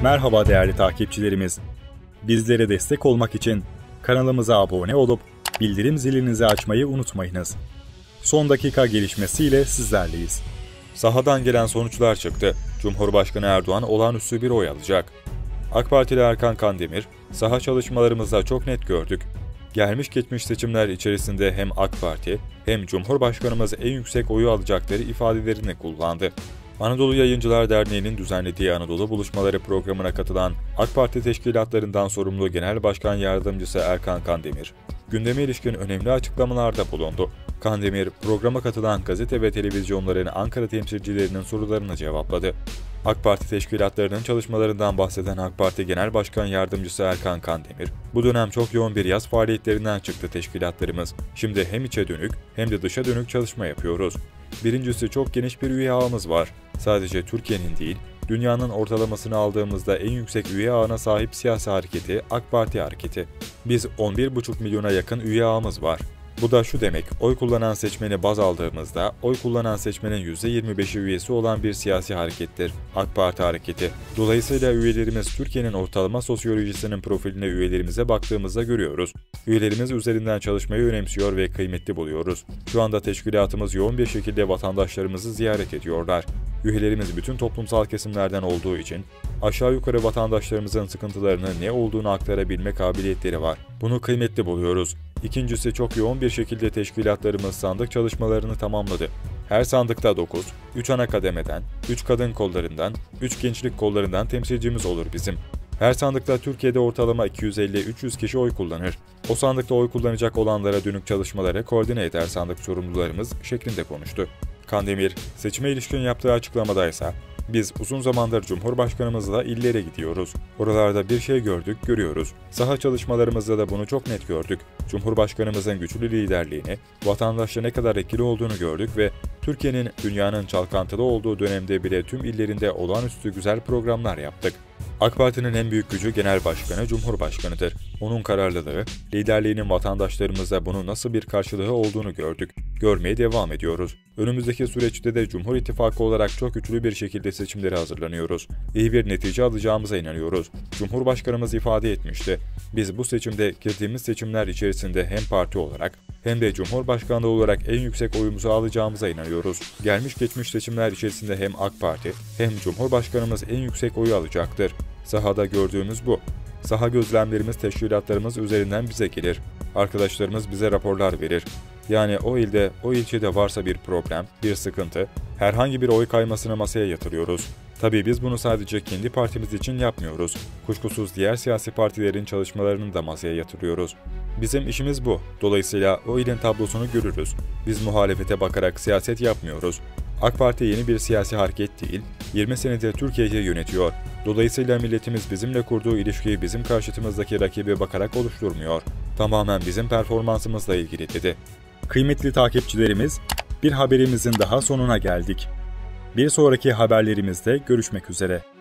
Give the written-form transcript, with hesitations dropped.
Merhaba değerli takipçilerimiz. Bizlere destek olmak için kanalımıza abone olup bildirim zilinizi açmayı unutmayınız. Son dakika gelişmesiyle sizlerleyiz. Sahadan gelen sonuçlar çıktı. Cumhurbaşkanı Erdoğan olağanüstü bir oy alacak. AK Partili Erkan Kandemir, saha çalışmalarımızda çok net gördük. Gelmiş geçmiş seçimler içerisinde hem AK Parti hem Cumhurbaşkanımız en yüksek oyu alacakları ifadelerini kullandı. Anadolu Yayıncılar Derneği'nin düzenlediği Anadolu Buluşmaları programına katılan AK Parti teşkilatlarından sorumlu Genel Başkan Yardımcısı Erkan Kandemir, gündeme ilişkin önemli açıklamalarda bulundu. Kandemir, programa katılan gazete ve televizyonların Ankara temsilcilerinin sorularını cevapladı. AK Parti teşkilatlarının çalışmalarından bahseden AK Parti Genel Başkan Yardımcısı Erkan Kandemir, bu dönem çok yoğun bir yaz faaliyetlerinden çıktı teşkilatlarımız. Şimdi hem içe dönük hem de dışa dönük çalışma yapıyoruz. Birincisi, çok geniş bir üye ağımız var. Sadece Türkiye'nin değil, dünyanın ortalamasını aldığımızda en yüksek üye ağına sahip siyasi hareketi AK Parti hareketi. Biz 11,5 milyona yakın üye ağımız var. Bu da şu demek, oy kullanan seçmeni baz aldığımızda oy kullanan seçmenin %25'i üyesi olan bir siyasi harekettir AK Parti hareketi. Dolayısıyla üyelerimiz Türkiye'nin ortalama sosyolojisinin profiline üyelerimize baktığımızda görüyoruz. Üyelerimiz üzerinden çalışmayı önemsiyor ve kıymetli buluyoruz. Şu anda teşkilatımız yoğun bir şekilde vatandaşlarımızı ziyaret ediyorlar. Üyelerimiz bütün toplumsal kesimlerden olduğu için aşağı yukarı vatandaşlarımızın sıkıntılarını ne olduğunu aktarabilme kabiliyetleri var. Bunu kıymetli buluyoruz. İkincisi, çok yoğun bir şekilde teşkilatlarımız sandık çalışmalarını tamamladı. Her sandıkta 9, 3 ana kademeden, 3 kadın kollarından, 3 gençlik kollarından temsilcimiz olur bizim. Her sandıkta Türkiye'de ortalama 250-300 kişi oy kullanır. O sandıkta oy kullanacak olanlara dönük çalışmaları koordine eder sandık sorumlularımız şeklinde konuştu. Kandemir, seçime ilişkin yaptığı açıklamadaysa, biz uzun zamandır Cumhurbaşkanımızla illere gidiyoruz. Oralarda bir şey gördük, görüyoruz. Saha çalışmalarımızda da bunu çok net gördük. Cumhurbaşkanımızın güçlü liderliğini, vatandaşla ne kadar etkili olduğunu gördük ve Türkiye'nin dünyanın çalkantılı olduğu dönemde bile tüm illerinde olağanüstü güzel programlar yaptık. AK Parti'nin en büyük gücü Genel Başkanı Cumhurbaşkanı'dır. Onun kararlılığı, liderliğinin vatandaşlarımızda bunun nasıl bir karşılığı olduğunu gördük. Görmeye devam ediyoruz. Önümüzdeki süreçte de Cumhur İttifakı olarak çok güçlü bir şekilde seçimlere hazırlanıyoruz. İyi bir netice alacağımıza inanıyoruz. Cumhurbaşkanımız ifade etmişti. Biz bu seçimde girdiğimiz seçimler içerisinde hem parti olarak hem de Cumhurbaşkanlığı olarak en yüksek oyumuzu alacağımıza inanıyoruz. Gelmiş geçmiş seçimler içerisinde hem AK Parti hem Cumhurbaşkanımız en yüksek oyu alacaktır. Sahada gördüğümüz bu. Saha gözlemlerimiz teşkilatlarımız üzerinden bize gelir. Arkadaşlarımız bize raporlar verir. Yani o ilde, o ilçede varsa bir problem, bir sıkıntı, herhangi bir oy kaymasını masaya yatırıyoruz. Tabii biz bunu sadece kendi partimiz için yapmıyoruz. Kuşkusuz diğer siyasi partilerin çalışmalarını da masaya yatırıyoruz. Bizim işimiz bu. Dolayısıyla o ilin tablosunu görürüz. Biz muhalefete bakarak siyaset yapmıyoruz. AK Parti yeni bir siyasi hareket değil, 20 senedir Türkiye'yi yönetiyor. Dolayısıyla milletimiz bizimle kurduğu ilişkiyi bizim karşıtımızdaki rakibe bakarak oluşturmuyor. Tamamen bizim performansımızla ilgili dedi. Kıymetli takipçilerimiz, bir haberimizin daha sonuna geldik. Bir sonraki haberlerimizde görüşmek üzere.